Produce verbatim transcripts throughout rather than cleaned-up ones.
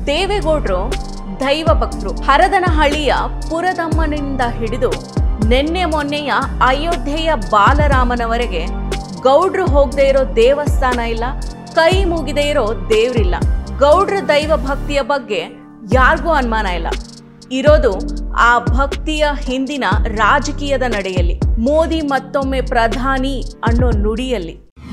ದೇವೇಗೌಡರು ದೈವ ಭಕ್ತರು. ಹರದನಹಳ್ಳಿಯ ಪುರದಮ್ಮನಿಂದ ಹಿಡಿದು ನಿನ್ನೆ ಮೊನ್ನೆಯ ಅಯೋಧ್ಯೆಯ ಬಾಲರಾಮನವರೆಗೆ ಗೌಡ್ರು ಹೋಗದೆ ಇರೋ ದೇವಸ್ಥಾನ ಇಲ್ಲ, ಕೈ ಮುಗಿದೆ ಇರೋ ದೇವ್ರಿಲ್ಲ. ಗೌಡ್ರ ದೈವ ಭಕ್ತಿಯ ಬಗ್ಗೆ ಯಾರಿಗೂ ಅನುಮಾನ ಇಲ್ಲ. ಇರೋದು ಆ ಭಕ್ತಿಯ ಹಿಂದಿನ ರಾಜಕೀಯದ ನಡೆಯಲ್ಲಿ, ಮೋದಿ ಮತ್ತೊಮ್ಮೆ ಪ್ರಧಾನಿ ಅನ್ನೋ ನುಡಿಯಲ್ಲಿ.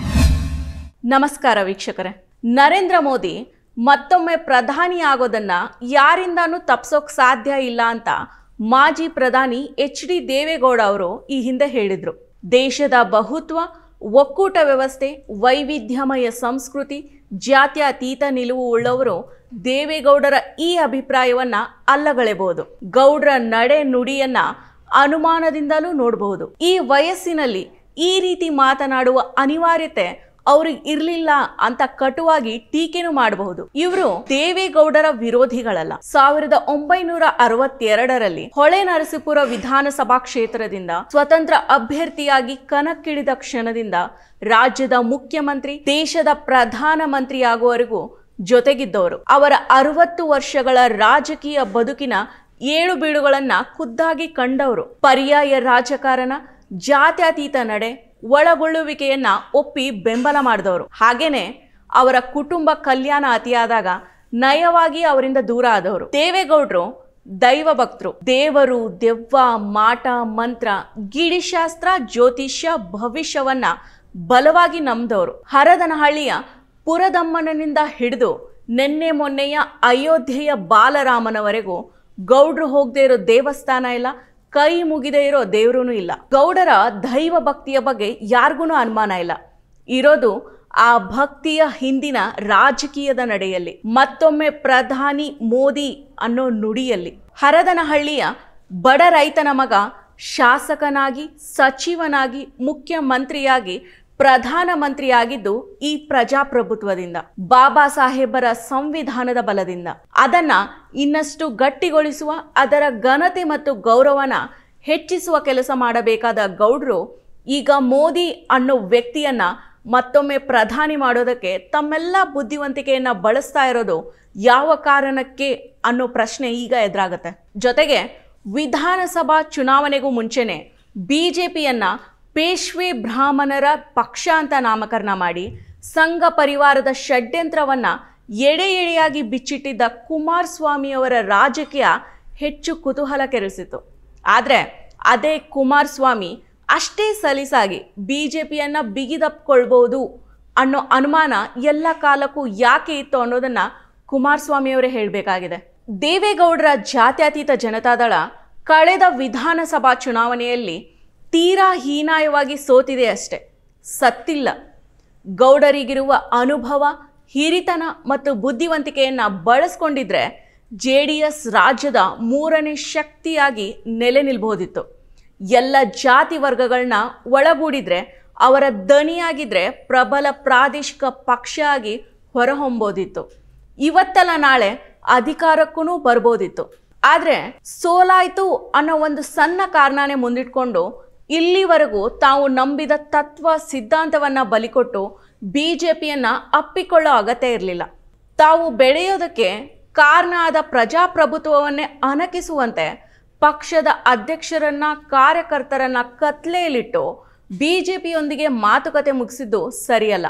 ನಮಸ್ಕಾರ ವೀಕ್ಷಕರೇ. ನರೇಂದ್ರ ಮೋದಿ ಮತ್ತೊಮ್ಮೆ ಪ್ರಧಾನಿ ಆಗೋದನ್ನ ಯಾರಿಂದಾನೂ ತಪ್ಸೋಕ್ ಸಾಧ್ಯ ಇಲ್ಲ ಅಂತ ಮಾಜಿ ಪ್ರಧಾನಿ ಎಚ್ ಡಿ ದೇವೇಗೌಡ ಅವರು ಈ ಹಿಂದೆ ಹೇಳಿದ್ರು. ದೇಶದ ಬಹುತ್ವ, ಒಕ್ಕೂಟ ವ್ಯವಸ್ಥೆ, ವೈವಿಧ್ಯಮಯ ಸಂಸ್ಕೃತಿ, ಜಾತ್ಯತೀತ ನಿಲುವು ಉಳ್ಳವರು ದೇವೇಗೌಡರ ಈ ಅಭಿಪ್ರಾಯವನ್ನ ಅಲ್ಲಗಳೆಬಹುದು. ಗೌಡ್ರ ನಡೆ ನುಡಿಯನ್ನ ಅನುಮಾನದಿಂದಲೂ ನೋಡಬಹುದು. ಈ ವಯಸ್ಸಿನಲ್ಲಿ ಈ ರೀತಿ ಮಾತನಾಡುವ ಅನಿವಾರ್ಯತೆ ಅವ್ರಿಗೆ ಇರ್ಲಿಲ್ಲ ಅಂತ ಕಟುವಾಗಿ ಟೀಕೆನೂ ಮಾಡಬಹುದು. ಇವರು ದೇವೇಗೌಡರ ವಿರೋಧಿಗಳಲ್ಲ. ಸಾವಿರದ ಒಂಬೈನೂರ ಅರವತ್ತೆರಡರಲ್ಲಿ ಹೊಳೆ ನರಸೀಪುರ ವಿಧಾನಸಭಾ ಕ್ಷೇತ್ರದಿಂದ ಸ್ವತಂತ್ರ ಅಭ್ಯರ್ಥಿಯಾಗಿ ಕಣಕ್ಕಿಳಿದ ಕ್ಷಣದಿಂದ ರಾಜ್ಯದ ಮುಖ್ಯಮಂತ್ರಿ, ದೇಶದ ಪ್ರಧಾನ ಮಂತ್ರಿ ಆಗುವವರೆಗೂ ಜೊತೆಗಿದ್ದವರು. ಅವರ ಅರವತ್ತು ವರ್ಷಗಳ ರಾಜಕೀಯ ಬದುಕಿನ ಏಳು ಬೀಳುಗಳನ್ನ ಖುದ್ದಾಗಿ ಕಂಡವರು. ಪರ್ಯಾಯ ರಾಜಕಾರಣ, ಜಾತ್ಯತೀತ ನಡೆ, ಒಳಗೊಳ್ಳುವಿಕೆಯನ್ನ ಒಪ್ಪಿ ಬೆಂಬಲ ಮಾಡಿದವರು. ಹಾಗೇನೆ ಅವರ ಕುಟುಂಬ ಕಲ್ಯಾಣ ಅತಿಯಾದಾಗ ನಯವಾಗಿ ಅವರಿಂದ ದೂರ ಆದವರು. ದೇವೇಗೌಡರು ದೈವ ಭಕ್ತರು. ದೇವರು, ದೆವ್ವ, ಮಾಟ, ಮಂತ್ರ, ಗಿಡಿಶಾಸ್ತ್ರ, ಜ್ಯೋತಿಷ್ಯ, ಭವಿಷ್ಯವನ್ನ ಬಲವಾಗಿ ನಂಬಿದವರು. ಹರದನಹಳ್ಳಿಯ ಪುರದಮ್ಮನಿಂದ ಹಿಡಿದು ನಿನ್ನೆ ಮೊನ್ನೆಯ ಅಯೋಧ್ಯೆಯ ಬಾಲರಾಮನವರೆಗೂ ಗೌಡ್ರು ಹೋಗದೆ ಇರೋ ದೇವಸ್ಥಾನ ಇಲ್ಲ, ಕೈ ಮುಗಿದೆ ಇರೋ ದೇವ್ರೂ ಇಲ್ಲ. ಗೌಡರ ದೈವ ಭಕ್ತಿಯ ಬಗ್ಗೆ ಯಾರಿಗೂ ಅನುಮಾನ ಇಲ್ಲ. ಇರೋದು ಆ ಭಕ್ತಿಯ ಹಿಂದಿನ ರಾಜಕೀಯದ ನಡೆಯಲ್ಲಿ, ಮತ್ತೊಮ್ಮೆ ಪ್ರಧಾನಿ ಮೋದಿ ಅನ್ನೋ ನುಡಿಯಲ್ಲಿ. ಹರದನಹಳ್ಳಿಯ ಬಡ ರೈತನ ಮಗ ಶಾಸಕನಾಗಿ, ಸಚಿವನಾಗಿ, ಮುಖ್ಯಮಂತ್ರಿಯಾಗಿ, ಪ್ರಧಾನಮಂತ್ರಿಯಾಗಿದ್ದು ಈ ಪ್ರಜಾಪ್ರಭುತ್ವದಿಂದ, ಬಾಬಾ ಸಾಹೇಬರ ಸಂವಿಧಾನದ ಬಲದಿಂದ. ಅದನ್ನ ಇನ್ನಷ್ಟು ಗಟ್ಟಿಗೊಳಿಸುವ, ಅದರ ಘನತೆ ಮತ್ತು ಗೌರವನ ಹೆಚ್ಚಿಸುವ ಕೆಲಸ ಮಾಡಬೇಕಾದ ಗೌಡ್ರು ಈಗ ಮೋದಿ ಅನ್ನೋ ವ್ಯಕ್ತಿಯನ್ನ ಮತ್ತೊಮ್ಮೆ ಪ್ರಧಾನಿ ಮಾಡೋದಕ್ಕೆ ತಮ್ಮೆಲ್ಲ ಬುದ್ಧಿವಂತಿಕೆಯನ್ನ ಬಳಸ್ತಾ ಇರೋದು ಯಾವ ಕಾರಣಕ್ಕೆ ಅನ್ನೋ ಪ್ರಶ್ನೆ ಈಗ ಎದುರಾಗತ್ತೆ. ಜೊತೆಗೆ ವಿಧಾನಸಭಾ ಚುನಾವಣೆಗೂ ಮುಂಚೆನೆ ಬಿಜೆಪಿಯನ್ನ ಪೇಶ್ವೆ ಬ್ರಾಹ್ಮಣರ ಪಕ್ಷ ಅಂತ ನಾಮಕರಣ ಮಾಡಿ ಸಂಘ ಪರಿವಾರದ ಷಡ್ಯಂತ್ರವನ್ನ ಎಡೆ ಎಡೆಯಾಗಿ ಬಿಚ್ಚಿಟ್ಟಿದ್ದ ಕುಮಾರಸ್ವಾಮಿಯವರ ರಾಜಕೀಯ ಹೆಚ್ಚು ಕುತೂಹಲ ಕೆರಳಿಸಿತು. ಆದರೆ ಅದೇ ಕುಮಾರಸ್ವಾಮಿ ಅಷ್ಟೇ ಸಲೀಸಾಗಿ ಬಿಜೆಪಿಯನ್ನ ಬಿಗಿದಪ್ಕೊಳ್ಬಹುದು ಅನ್ನೋ ಅನುಮಾನ ಎಲ್ಲ ಕಾಲಕ್ಕೂ ಯಾಕೆ ಇತ್ತು ಅನ್ನೋದನ್ನ ಕುಮಾರಸ್ವಾಮಿಯವರೇ ಹೇಳಬೇಕಾಗಿದೆ. ದೇವೇಗೌಡರ ಜಾತ್ಯತೀತ ಜನತಾದಳ ಕಳೆದ ವಿಧಾನಸಭಾ ಚುನಾವಣೆಯಲ್ಲಿ ತೀರಾ ಹೀನಾಯವಾಗಿ ಸೋತಿದೆ ಅಷ್ಟೆ, ಸತ್ತಿಲ್ಲ. ಗೌಡರಿಗಿರುವ ಅನುಭವ, ಹಿರಿತನ ಮತ್ತು ಬುದ್ಧಿವಂತಿಕೆಯನ್ನು ಬಳಸ್ಕೊಂಡಿದ್ರೆ ಜೆ ಡಿ ಎಸ್ ರಾಜ್ಯದ ಮೂರನೇ ಶಕ್ತಿಯಾಗಿ ನೆಲೆ ನಿಲ್ಬಹುದಿತ್ತು. ಎಲ್ಲ ಜಾತಿ ವರ್ಗಗಳನ್ನ ಒಳಗೂಡಿದ್ರೆ, ಅವರ ದನಿಯಾಗಿದ್ರೆ ಪ್ರಬಲ ಪ್ರಾದೇಶಿಕ ಪಕ್ಷ ಆಗಿ ಹೊರಹೊಂಬೋದಿತ್ತು. ಇವತ್ತಲ್ಲ ನಾಳೆ ಅಧಿಕಾರಕ್ಕೂ ಬರ್ಬೋದಿತ್ತು. ಆದರೆ ಸೋಲಾಯ್ತು ಅನ್ನೋ ಒಂದು ಸಣ್ಣ ಕಾರಣನೇ ಮುಂದಿಟ್ಕೊಂಡು ಇಲ್ಲಿವರೆಗೂ ತಾವು ನಂಬಿದ ತತ್ವ ಸಿದ್ಧಾಂತವನ್ನ ಬಲಿಕೊಟ್ಟು ಬಿಜೆಪಿಯನ್ನ ಅಪ್ಪಿಕೊಳ್ಳೋ ಅಗತ್ಯ ಇರಲಿಲ್ಲ. ತಾವು ಬೆಳೆಯೋದಕ್ಕೆ ಕಾರಣ ಆದ ಪ್ರಜಾಪ್ರಭುತ್ವವನ್ನೇ ಅಣಕಿಸುವಂತೆ ಪಕ್ಷದ ಅಧ್ಯಕ್ಷರನ್ನ, ಕಾರ್ಯಕರ್ತರನ್ನ ಕತ್ಲೆಯಲ್ಲಿಟ್ಟು ಬಿಜೆಪಿಯೊಂದಿಗೆ ಮಾತುಕತೆ ಮುಗಿಸಿದ್ದು ಸರಿಯಲ್ಲ.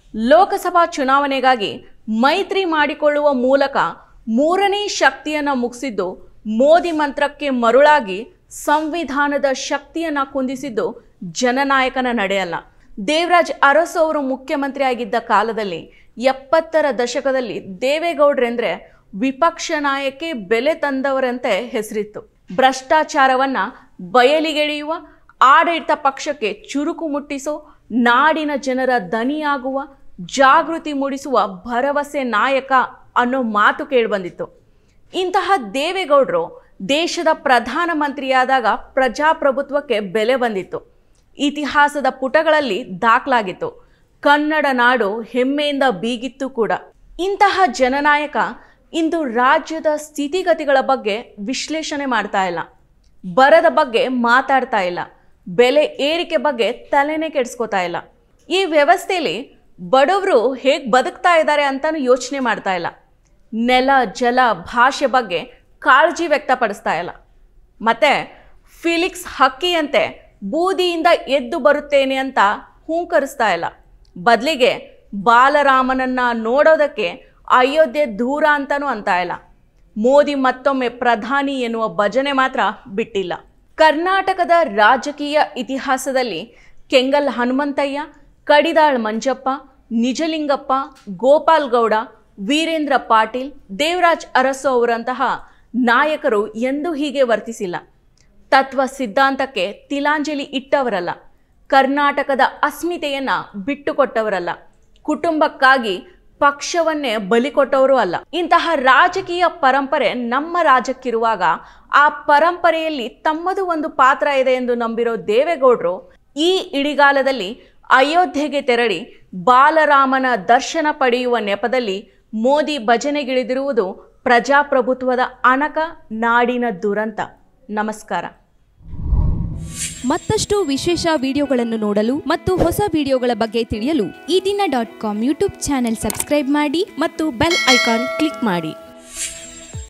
ಲೋಕಸಭಾ ಚುನಾವಣೆಗಾಗಿ ಮೈತ್ರಿ ಮಾಡಿಕೊಳ್ಳುವ ಮೂಲಕ ಮೂರನೇ ಶಕ್ತಿಯನ್ನ ಮುಗಿಸಿದ್ದು ಮೋದಿ ಮಂತ್ರಕ್ಕೆ ಮರುಳಾಗಿ ಸಂವಿಧಾನದ ಶಕ್ತಿಯನ್ನ ಕುಂದಿಸಿದ್ದು ಜನನಾಯಕನ ನಡೆಯಲ್ಲ. ದೇವರಾಜ್ ಅರಸು ಅವರು ಮುಖ್ಯಮಂತ್ರಿ ಆಗಿದ್ದ ಕಾಲದಲ್ಲಿ ಎಪ್ಪತ್ತರ ದಶಕದಲ್ಲಿ ದೇವೇಗೌಡ್ರೆಂದ್ರೆ ವಿಪಕ್ಷ ನಾಯಕಿ ಬೆಲೆ ತಂದವರಂತೆ ಹೆಸರಿತ್ತು. ಭ್ರಷ್ಟಾಚಾರವನ್ನ ಬಯಲಿಗೆಳೆಯುವ, ಆಡಳಿತ ಪಕ್ಷಕ್ಕೆ ಚುರುಕು ಮುಟ್ಟಿಸೋ, ನಾಡಿನ ಜನರ ದನಿಯಾಗುವ, ಜಾಗೃತಿ ಮೂಡಿಸುವ ಭರವಸೆ ನಾಯಕ ಅನ್ನೋ ಮಾತು ಕೇಳಿಬಂದಿತ್ತು. ಇಂತಹ ದೇವೇಗೌಡರು ದೇಶದ ಪ್ರಧಾನಮಂತ್ರಿಯಾದಾಗ ಪ್ರಜಾಪ್ರಭುತ್ವಕ್ಕೆ ಬೆಲೆ ಬಂದಿತ್ತು. ಇತಿಹಾಸದ ಪುಟಗಳಲ್ಲಿ ದಾಖಲಾಗಿತ್ತು. ಕನ್ನಡ ನಾಡು ಹೆಮ್ಮೆಯಿಂದ ಬೀಗಿತ್ತು ಕೂಡ. ಇಂತಹ ಜನನಾಯಕ ಇಂದು ರಾಜ್ಯದ ಸ್ಥಿತಿಗತಿಗಳ ಬಗ್ಗೆ ವಿಶ್ಲೇಷಣೆ ಮಾಡ್ತಾ ಇಲ್ಲ, ಬರದ ಬಗ್ಗೆ ಮಾತಾಡ್ತಾ ಇಲ್ಲ, ಬೆಲೆ ಏರಿಕೆ ಬಗ್ಗೆ ತಲೆನೇ ಕೆಡಿಸ್ಕೋತಾ ಇಲ್ಲ. ಈ ವ್ಯವಸ್ಥೆಯಲ್ಲಿ ಬಡವರು ಹೇಗೆ ಬದುಕ್ತಾ ಇದ್ದಾರೆ ಅಂತಾನು ಯೋಚನೆ ಮಾಡ್ತಾ ಇಲ್ಲ. ನೆಲ ಜಲ ಭಾಷೆ ಬಗ್ಗೆ ಕಾಳಜಿ ವ್ಯಕ್ತಪಡಿಸ್ತಾ ಇಲ್ಲ. ಮತ್ತು ಫಿಲಿಕ್ಸ್ ಹಕ್ಕಿಯಂತೆ ಬೂದಿಯಿಂದ ಎದ್ದು ಬರುತ್ತೇನೆ ಅಂತ ಹೂಂಕರಿಸ್ತಾ ಇಲ್ಲ. ಬದಲಿಗೆ ಬಾಲರಾಮನನ್ನ ನೋಡೋದಕ್ಕೆ ಅಯೋಧ್ಯೆ ದೂರ ಅಂತನೂ ಅಂತ ಇಲ್ಲ. ಮೋದಿ ಮತ್ತೊಮ್ಮೆ ಪ್ರಧಾನಿ ಎನ್ನುವ ಭಜನೆ ಮಾತ್ರ ಬಿಟ್ಟಿಲ್ಲ. ಕರ್ನಾಟಕದ ರಾಜಕೀಯ ಇತಿಹಾಸದಲ್ಲಿ ಕೆಂಗಲ್ ಹನುಮಂತಯ್ಯ, ಕಡಿದಾಳ್ ಮಂಜಪ್ಪ, ನಿಜಲಿಂಗಪ್ಪ, ಗೋಪಾಲ್ ಗೌಡ, ವೀರೇಂದ್ರ ಪಾಟೀಲ್, ದೇವರಾಜ್ ಅರಸು ಅವರಂತಹ ನಾಯಕರು ಎಂದೂ ಹೀಗೆ ವರ್ತಿಸಿಲ್ಲ. ತತ್ವ ಸಿದ್ಧಾಂತಕ್ಕೆ ತಿಲಾಂಜಲಿ ಇಟ್ಟವರಲ್ಲ. ಕರ್ನಾಟಕದ ಅಸ್ಮಿತೆಯನ್ನ ಬಿಟ್ಟುಕೊಟ್ಟವರಲ್ಲ. ಕುಟುಂಬಕ್ಕಾಗಿ ಪಕ್ಷವನ್ನೇ ಬಲಿ ಕೊಟ್ಟವರು ಅಲ್ಲ. ಇಂತಹ ರಾಜಕೀಯ ಪರಂಪರೆ ನಮ್ಮ ರಾಜ್ಯಕ್ಕಿರುವಾಗ ಆ ಪರಂಪರೆಯಲ್ಲಿ ತಮ್ಮದು ಒಂದು ಪಾತ್ರ ಇದೆ ಎಂದು ನಂಬಿರೋ ದೇವೇಗೌಡರು ಈ ಇಡಿಗಾಲದಲ್ಲಿ ಅಯೋಧ್ಯೆಗೆ ತೆರಳಿ ಬಾಲರಾಮನ ದರ್ಶನ ಪಡೆಯುವ ನೆಪದಲ್ಲಿ ಮೋದಿ ಭಜನೆಗಿಳಿದಿರುವುದು ಪ್ರಜಾಪ್ರಭುತ್ವದ ಅಣಕ, ನಾಡಿನ ದುರಂತ. ನಮಸ್ಕಾರ. ಮತ್ತಷ್ಟು ವಿಶೇಷ ವಿಡಿಯೋಗಳನ್ನು ನೋಡಲು ಮತ್ತು ಹೊಸ ವಿಡಿಯೋಗಳ ಬಗ್ಗೆ ತಿಳಿಯಲು ಈ ದಿನ dot com YouTube channel subscribe ಮಾಡಿ ಮತ್ತು ಬೆಲ್ ಐಕಾನ್ ಕ್ಲಿಕ್ ಮಾಡಿ.